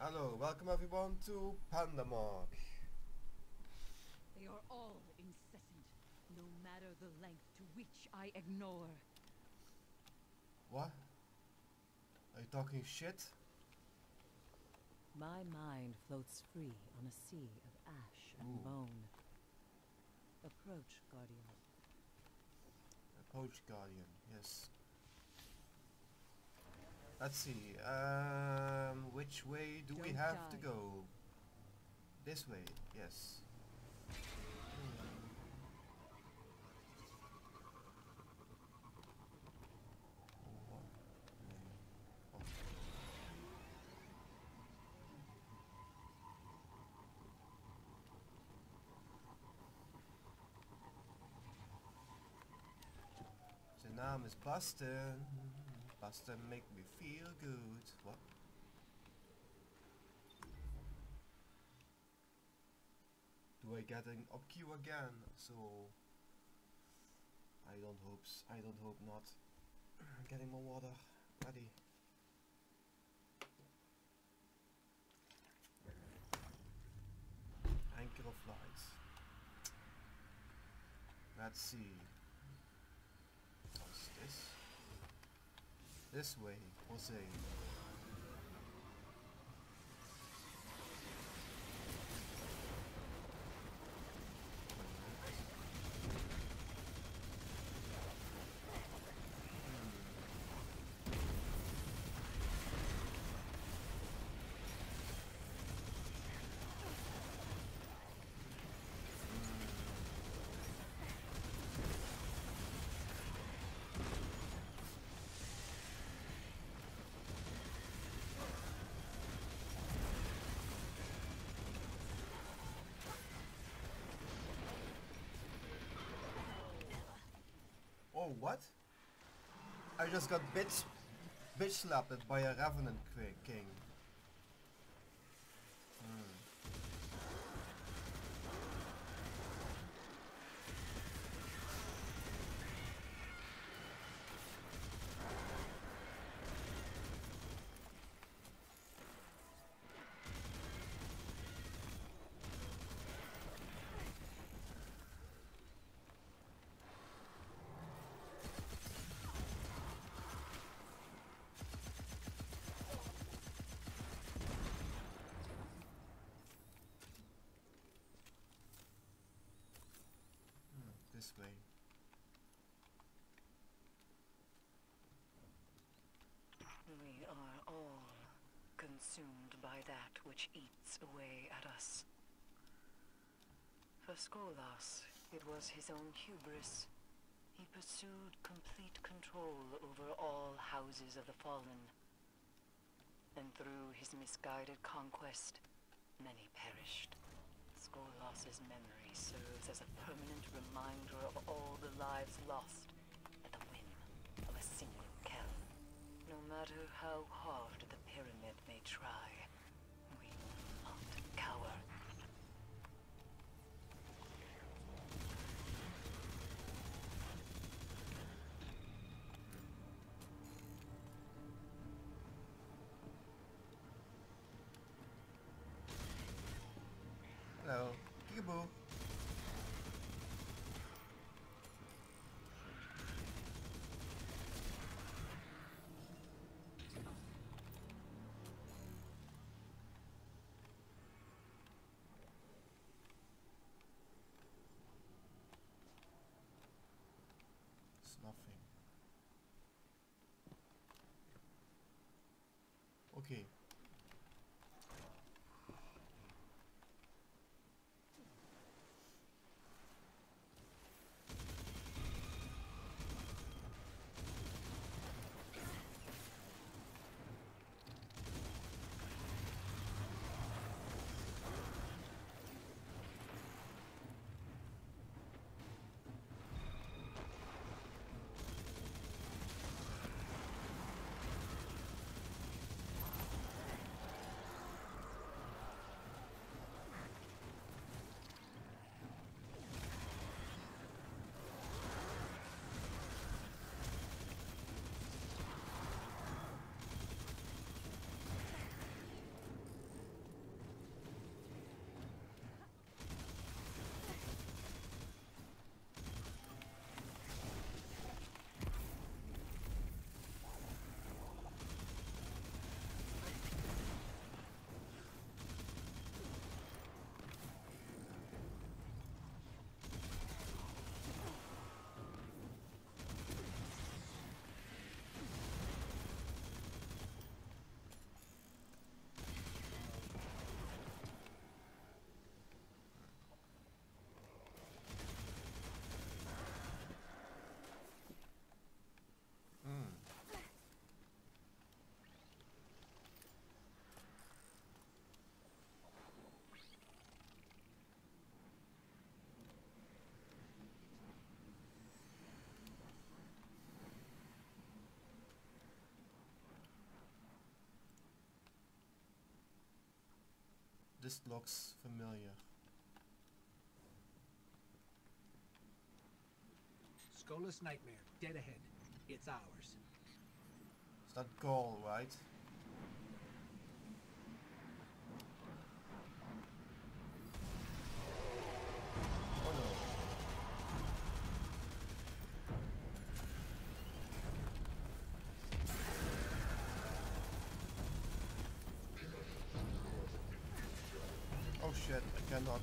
Hello, welcome everyone to Pandamog. They are all incessant, no matter the length to which I ignore. What? Are you talking shit? My mind floats free on a sea of ash and bone. Approach, Guardian. Approach, Guardian, yes. Let's see, which way do we Don't have to die. go? This way, yes. Zijn naam is Basten. Basten make me feel good. What? Do I get an up queue again? So I don't hope not. Getting my water ready. Anchor of lights. Let's see. What's this? This way, Jose. Oh, what? I just got bitch slapped by a Revenant King. This way. We are all consumed by that which eats away at us. For Skolas, it was his own hubris. He pursued complete control over all houses of the fallen. And through his misguided conquest, many perished. Skolas's memory serves as a permanent reminder of all the lives lost at the whim of a single Kell. No matter how hard the Pyramid may try, we will not cower. Hello. Peekaboo. It's nothing. Okay. This looks familiar. Skolas Nightmare, dead ahead. It's ours. It's that goal, right? Oh no. Oh shit, I cannot.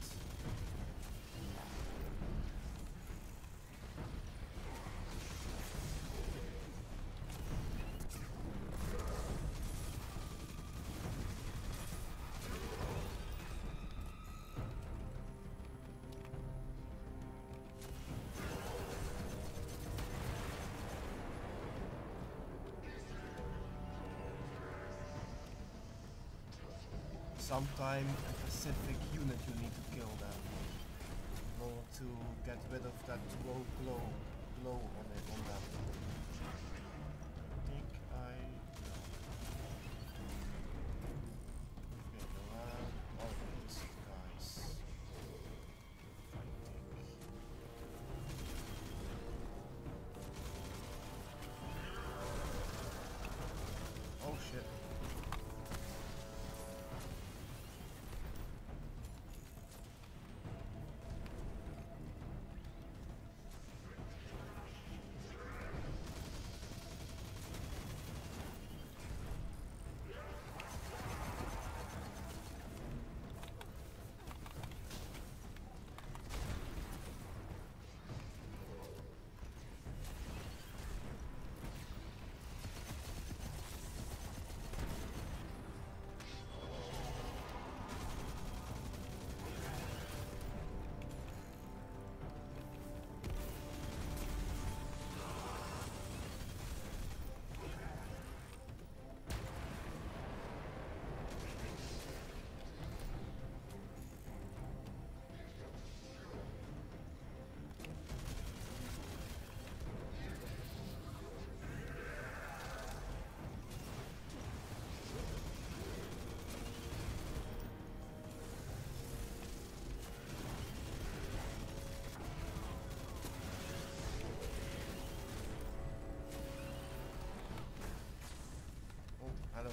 Sometime a specific unit you need to kill them in order to get rid of that glow on them. I think I know. Okay, around all these guys. Oh shit. Hello.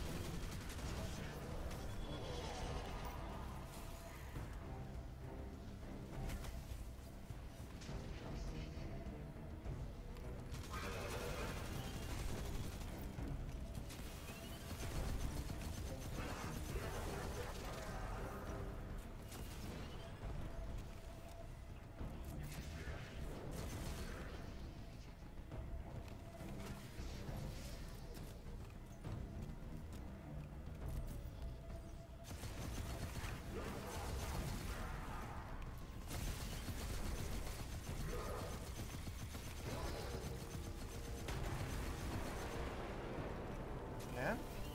Yeah?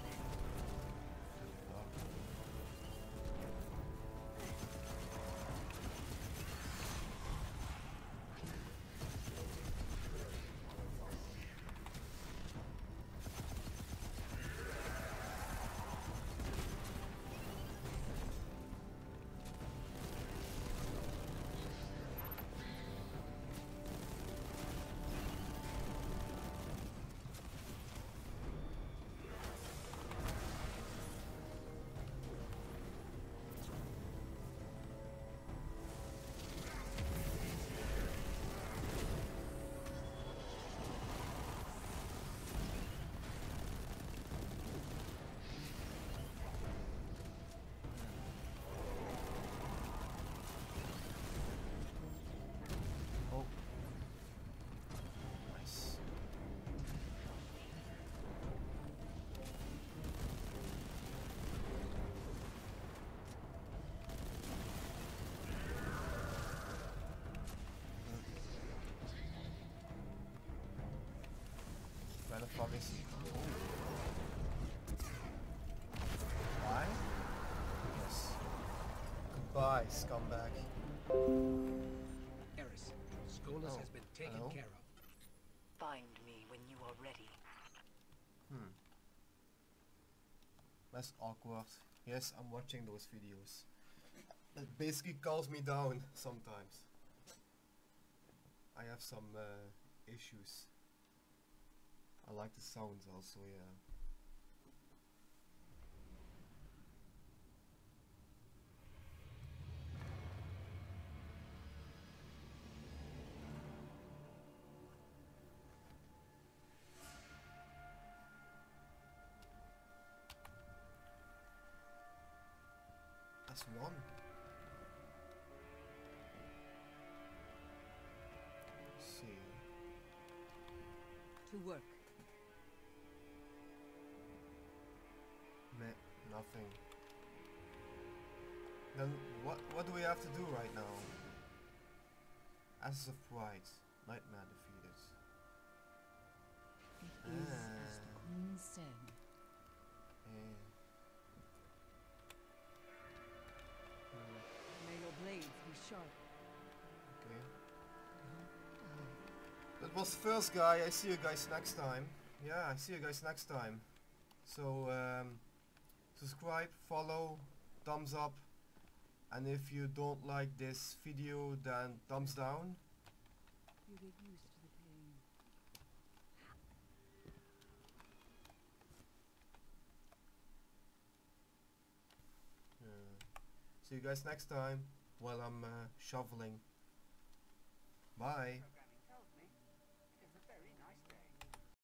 Oh. Nice. Where the fuck is he? Why? Yes. Goodbye, scumbag. Eris, Skolas has been taken hello? care of. Find me when you are ready. That's awkward. Yes, I'm watching those videos. It basically calms me down sometimes. I have some issues. I like the sounds also, yeah. That's one. Let's see. To work. Meh, nothing. Then what do we have to do right now? Ashes of Pride. Nightmare defeated. It is as the Queen said. Yeah. May your blades be sharp. Okay. That was the first guy. I see you guys next time. Yeah, I see you guys next time. So subscribe, follow, thumbs up, and if you don't like this video, then thumbs down. You get used to the pain. See you guys next time while I'm shoveling. Bye.